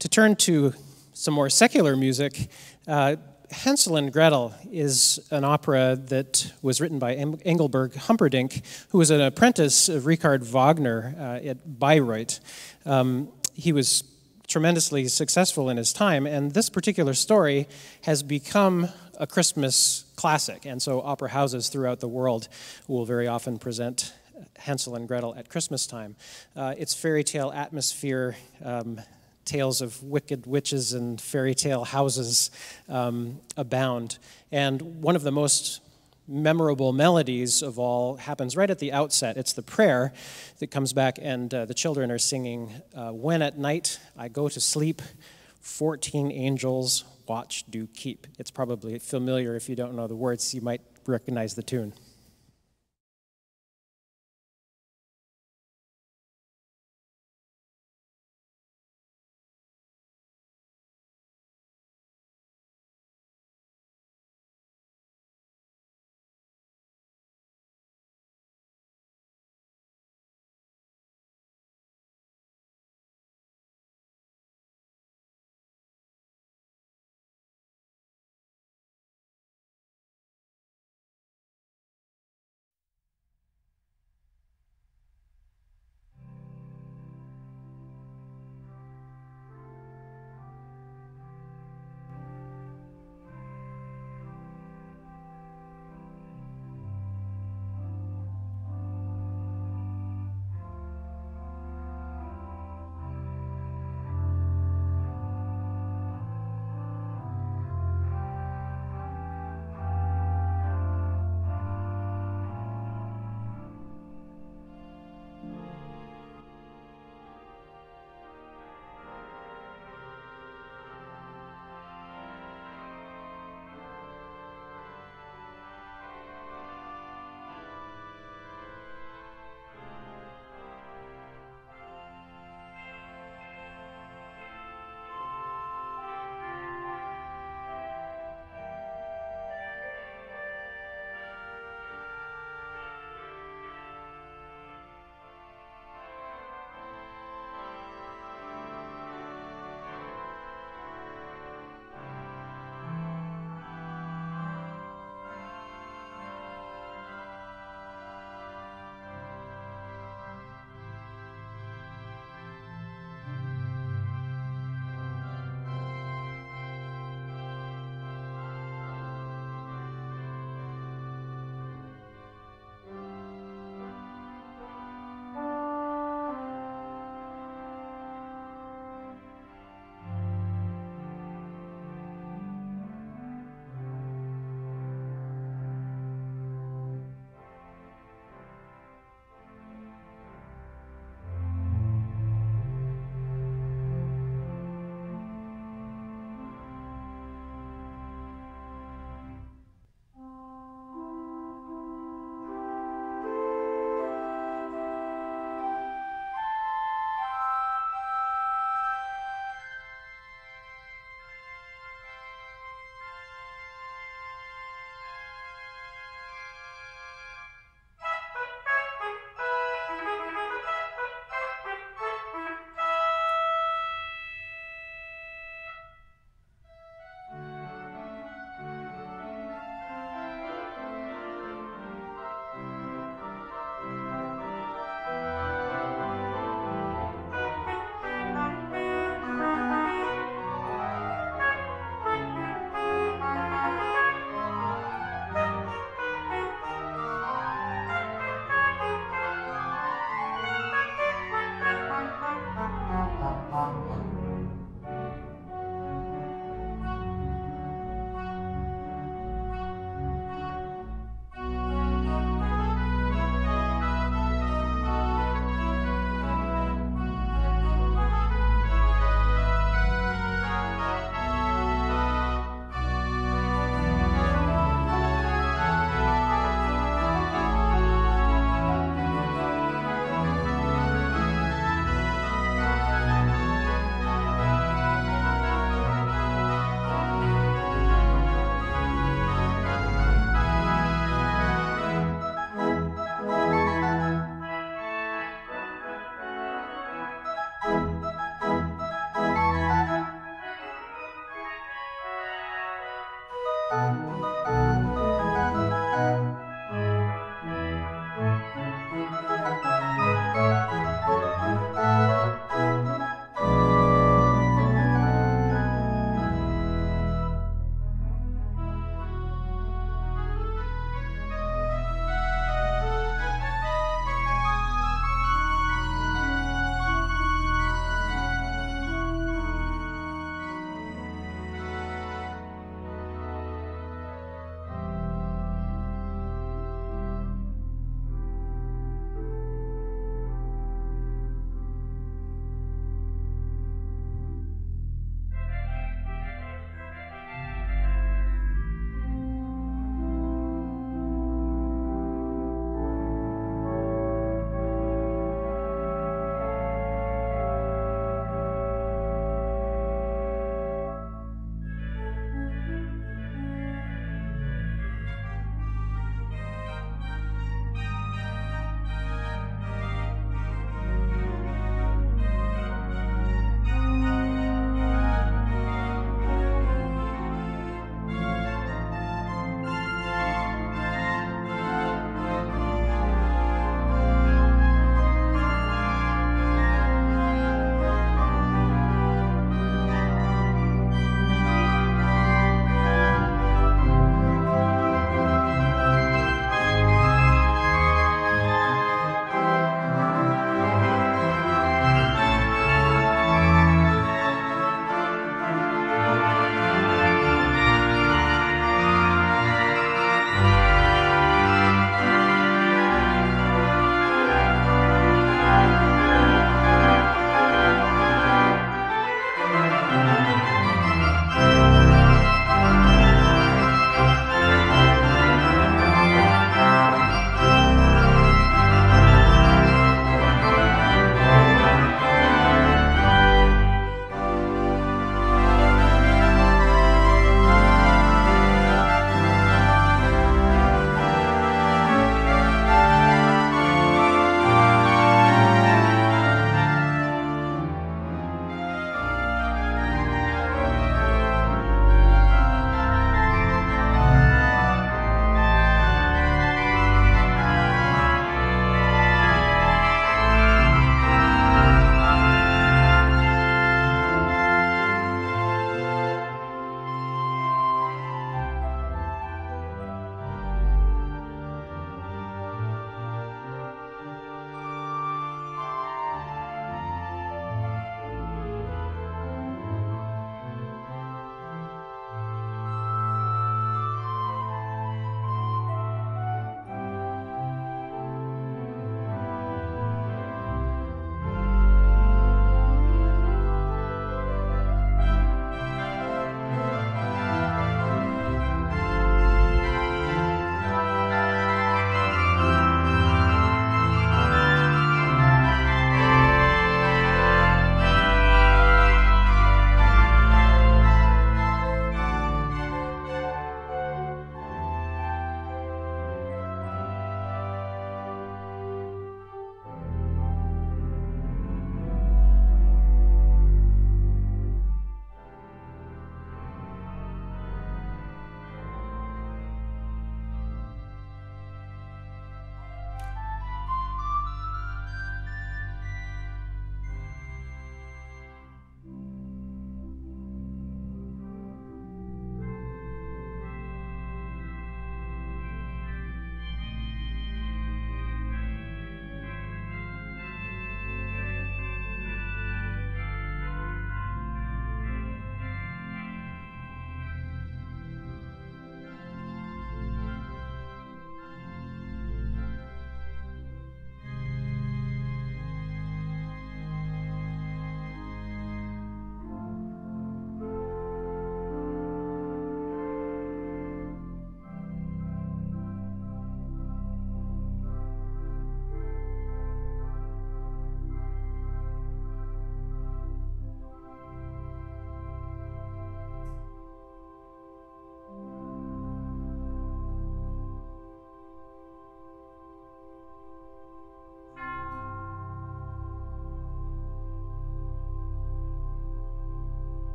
To turn to some more secular music, Hansel and Gretel is an opera that was written by Engelbert Humperdinck, who was an apprentice of Richard Wagner at Bayreuth. He was tremendously successful in his time, and this particular story has become a Christmas classic, and so opera houses throughout the world will very often present Hansel and Gretel at Christmas time. Its fairy tale atmosphere, tales of wicked witches and fairy tale houses abound. And one of the most memorable melodies of all happens right at the outset. It's the prayer that comes back, and the children are singing, "When at night I go to sleep, 14 angels watch do keep." It's probably familiar if you don't know the words. You might recognize the tune.